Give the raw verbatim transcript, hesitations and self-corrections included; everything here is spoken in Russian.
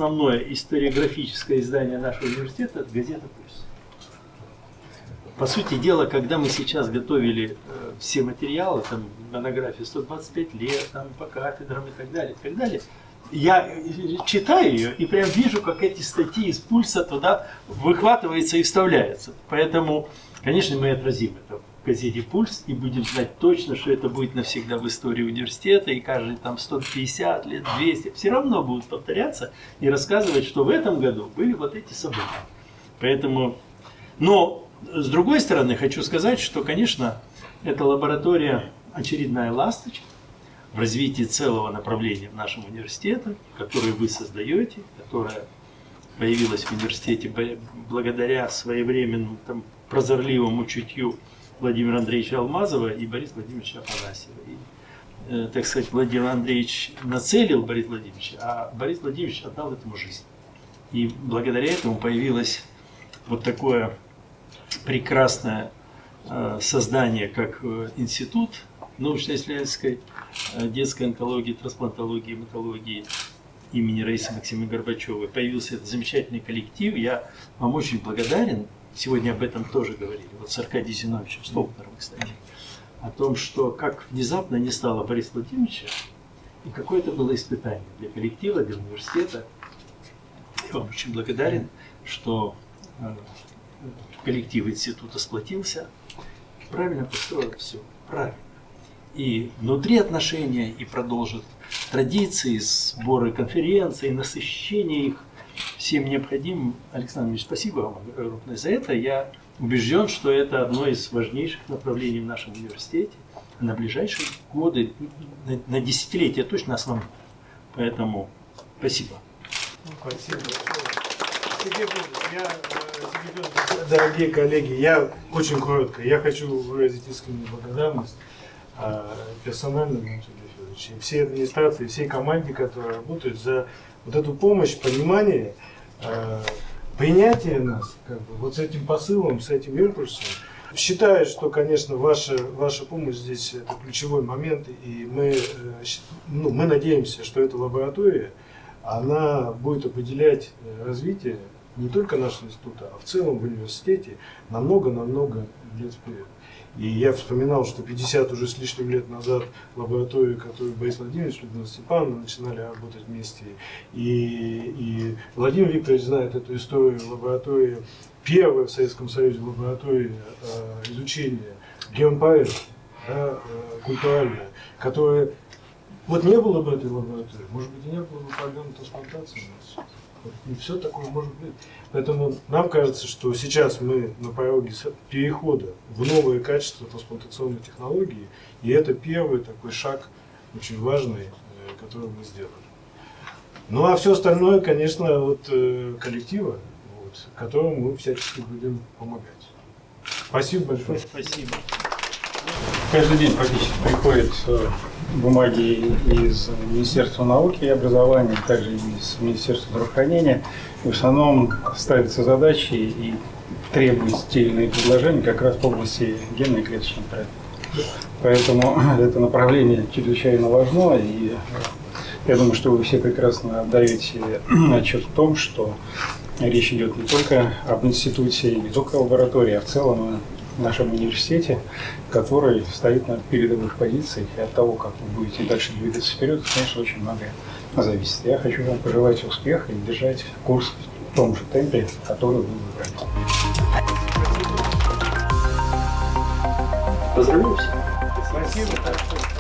основное историографическое издание нашего университета – это газета «Пульс». По сути дела, когда мы сейчас готовили э, все материалы, там, монографии сто двадцать пять лет, там, по кафедрам и так далее, и так далее, я читаю ее и прям вижу, как эти статьи из «Пульса» туда выхватываются и вставляются. Поэтому, конечно, мы отразим это в газете «Пульс» и будем знать точно, что это будет навсегда в истории университета, и каждые там сто пятьдесят лет, двести, все равно будут повторяться и рассказывать, что в этом году были вот эти события. Поэтому, но с другой стороны, хочу сказать, что, конечно, эта лаборатория очередная ласточка в развитии целого направления в нашем университете, которое вы создаете, которое появилось в университете благодаря своевременному там, прозорливому чутью Владимира Андреевича Алмазова и Бориса Владимировича Афанасьева. И, э, так сказать, Владимир Андреевич нацелил Бориса Владимировича, а Борис Владимирович отдал этому жизнь. И благодаря этому появилось вот такое прекрасное э, создание, как э, институт научно-исследовательской э, детской онкологии, трансплантологии, гематологии имени Раисы Максимовны Горбачевой. Появился этот замечательный коллектив. Я вам очень благодарен. Сегодня об этом тоже говорили. Вот с Аркадием Зиновьевичем Столпнером, кстати. О том, что как внезапно не стало Бориса Владимировича, и какое это было испытание для коллектива, для университета. Я вам очень благодарен, что э, коллектив института сплотился, правильно построил все, правильно. И внутри отношения, и продолжит традиции, сборы конференций, насыщение их всем необходимым. Александр Ильич, спасибо вам огромное за это. Я убежден, что это одно из важнейших направлений в нашем университете. А на ближайшие годы, на, на десятилетия точно основное. Поэтому спасибо. Спасибо. Я, дорогие коллеги, я очень коротко, я хочу выразить искреннюю благодарность персонально и всей администрации, всей команде, которая работает, за вот эту помощь, понимание, принятие нас как бы, вот с этим посылом, с этим импульсом. Считаю, что, конечно, ваша, ваша помощь здесь это ключевой момент, и мы, ну, мы надеемся, что эта лаборатория, она будет определять развитие не только нашего института, а в целом в университете на много-намного лет вперед. И я вспоминал, что пятьдесят уже с лишним лет назад лабораторию, которую Борис Владимирович и Людмила Степановна начинали работать вместе, и, и Владимир Викторович знает эту историю, лаборатории, первая в Советском Союзе лаборатория э, изучения геомпоэтов, да, э, культуральная, которая, вот не было бы этой лаборатории, может быть, и не было бы программы трансплантации у нас сейчас. И все такое может быть. Поэтому нам кажется, что сейчас мы на пороге перехода в новое качество трансплантационной технологии, и это первый такой шаг, очень важный, который мы сделали. Ну а все остальное, конечно, от коллектива, вот, которому мы всячески будем помогать. Спасибо большое. Спасибо. Каждый день практически приходят бумаги из Министерства науки и образования, также из Министерства здравоохранения. И в основном ставятся задачи и требуются те или иные предложения как раз в области генной и клеточной терапии. Поэтому это направление чрезвычайно важно, и я думаю, что вы все прекрасно отдаете отчет в том, что речь идет не только об институте, не только о лаборатории, а в целом в нашем университете, который стоит на передовых позициях, и от того, как вы будете дальше двигаться вперед, конечно, очень многое зависит. Я хочу вам пожелать успеха и держать курс в том же темпе, который вы выбрали. Поздравляю всех. Спасибо.